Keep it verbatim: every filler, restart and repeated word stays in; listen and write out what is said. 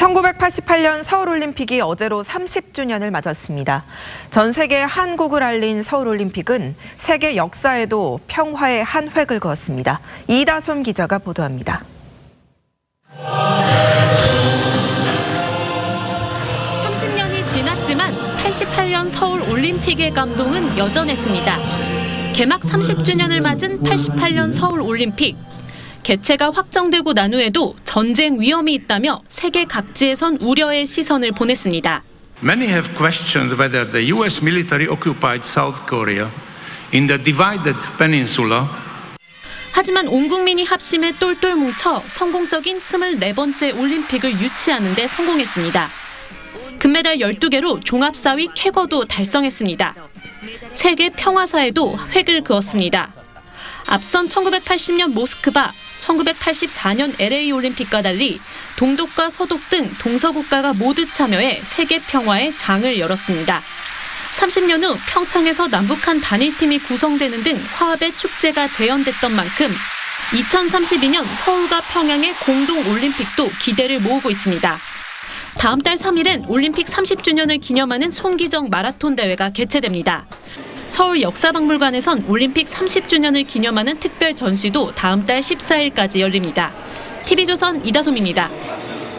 천구백팔십팔 년 서울올림픽이 어제로 삼십 주년을 맞았습니다. 전 세계 한국을 알린 서울올림픽은 세계 역사에도 평화의 한 획을 그었습니다. 이다솜 기자가 보도합니다. 삼십 년이 지났지만 팔십팔 년 서울올림픽의 감동은 여전했습니다. 개막 삼십 주년을 맞은 팔십팔 년 서울올림픽. 개최가 확정되고 난 후에도 전쟁 위험이 있다며 세계 각지에선 우려의 시선을 보냈습니다. Many have questioned whether the U S military occupied South Korea in the divided peninsula. 하지만 온 국민이 합심해 똘똘 뭉쳐 성공적인 스물네 번째 올림픽을 유치하는 데 성공했습니다. 금메달 열두 개로 종합 사 위 쾌거도 달성했습니다. 세계 평화사에도 획을 그었습니다. 앞선 천구백팔십 년 모스크바, 천구백팔십사 년 엘에이 올림픽과 달리 동독과 서독 등 동서국가가 모두 참여해 세계 평화의 장을 열었습니다. 삼십 년 후 평창에서 남북한 단일팀이 구성되는 등 화합의 축제가 재현됐던 만큼 이천삼십이 년 서울과 평양의 공동 올림픽도 기대를 모으고 있습니다. 다음 달 삼 일엔 올림픽 삼십 주년을 기념하는 손기정 마라톤 대회가 개최됩니다. 서울 역사박물관에선 올림픽 삼십 주년을 기념하는 특별 전시도 다음 달 십사 일까지 열립니다. 티비조선 이다솜입니다.